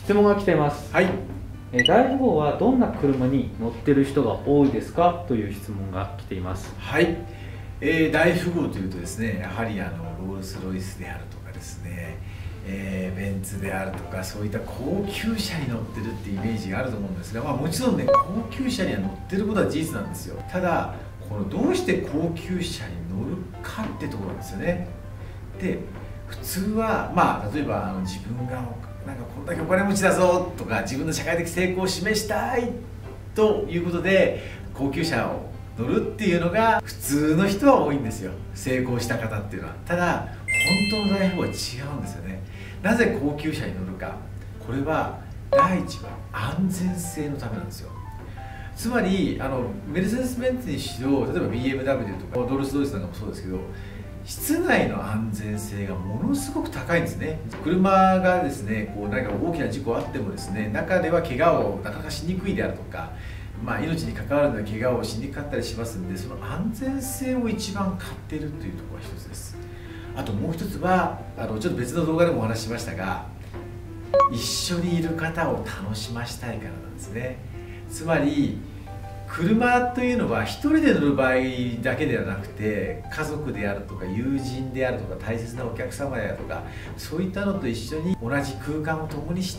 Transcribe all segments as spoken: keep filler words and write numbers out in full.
質問が来てます。 はい。 え大富豪はどんな車に乗ってる人が多いですかという質問が来ています。 はい。えー、大富豪というとですね、やはりあのロールスロイスであるとかですね、えー、ベンツであるとか、そういった高級車に乗ってるっていうイメージがあると思うんですが、まあ、もちろんね、高級車には乗ってることは事実なんですよ。ただこのどうして高級車に乗るかってところなんですよね。で、普通はまあ例えばあの自分がなんかこんだけお金持ちだぞとか、自分の社会的成功を示したいということで高級車を乗るっていうのが普通の人は多いんですよ、成功した方っていうのは。ただ本当の大富豪は違うんですよね。なぜ高級車に乗るか、これは第一は安全性のためなんですよ。つまりあのメルセデス・ベンツにしろ、例えば ビーエムダブリュー とかロールス・ロイスなんかもそうですけど、室内の安全性がものすごく高いんですね。車がですね、こう何か大きな事故あってもですね、中では怪我をなかなかしにくいであるとか、まあ、命に関わるような怪我をしにくかったりしますので、その安全性を一番買っているというところが一つです。あともう一つはあのちょっと別の動画でもお話ししましたが、一緒にいる方を楽しませたいからなんですね。つまり車というのは一人で乗る場合だけではなくて、家族であるとか友人であるとか大切なお客様であるとか、そういったのと一緒に同じ空間を共にして、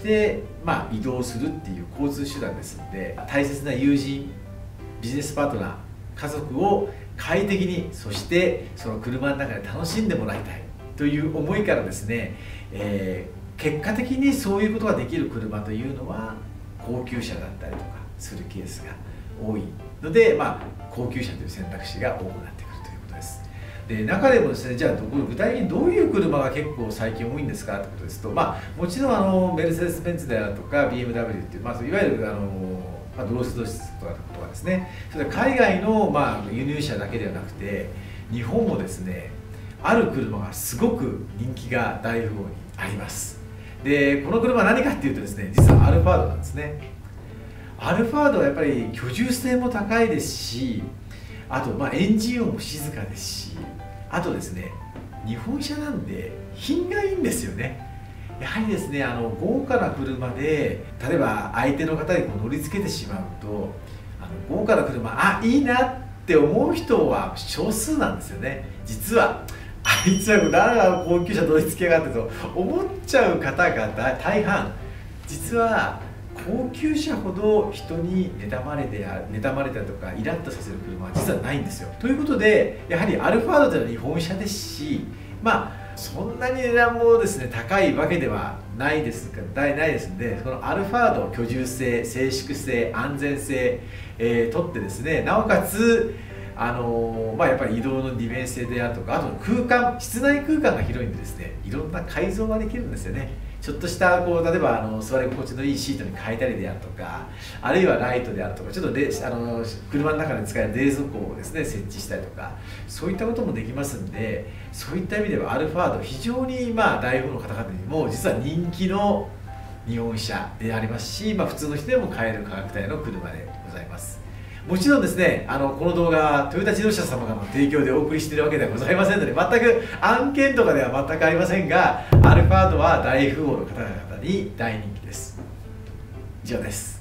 まあ、移動するっていう交通手段ですので、大切な友人、ビジネスパートナー、家族を快適に、そしてその車の中で楽しんでもらいたいという思いからですね、えー、結果的にそういうことができる車というのは高級車だったりとかするケースが多いので、まあ、高級車という選択肢が多くなってくるということです。で、中でもですね、じゃあ具体的にどういう車が結構最近多いんですかということですと、まあ、もちろんあのメルセデス・ベンツであるとか ビーエムダブリュー っていう、まあ、いわゆるあのまあ、ドロースドシとかとかですね、それから海外の、まあ、輸入車だけではなくて、日本もですね、ある車がすごく人気が大富豪にあります。で、この車は何かっていうとですね、実はアルファードなんですね。アルファードはやっぱり居住性も高いですし、あとまあエンジン音も静かですし、あとですね、日本車なんで品がいいんですよね。やはりですね、あの豪華な車で例えば相手の方にこう乗りつけてしまうと、あの豪華な車、あ、いいなって思う人は少数なんですよね。実はあいつは誰が高級車乗りつけやがってと思っちゃう方が大半、実は高級車ほど人に妬まれて妬まれたとかイラッとさせる車は実はないんですよ。ということで、やはりアルファードというのは日本車ですし、まあそんなに値段もですね高いわけではないですないですので、このアルファード、居住性、静粛性、安全性、えー、とってですね、なおかつあのーまあ、やっぱり移動の利便性であるとか、あと空間、室内空間が広いんでですね、いろんな改造ができるんですよね。ちょっとしたこう例えばあの座り心地のいいシートに変えたりであるとか、あるいはライトであるとか、ちょっとレあの車の中で使える冷蔵庫をですね設置したりとか、そういったこともできますんで、そういった意味ではアルファード非常にまあ大富豪の方々にも実は人気の日本車でありますし、まあ、普通の人でも買える価格帯の車でございます。もちろんですね、あのこの動画はトヨタ自動車様からの提供でお送りしているわけではございませんので、全く案件とかでは全くありませんが、アルファードは大富豪の方々に大人気です。以上です。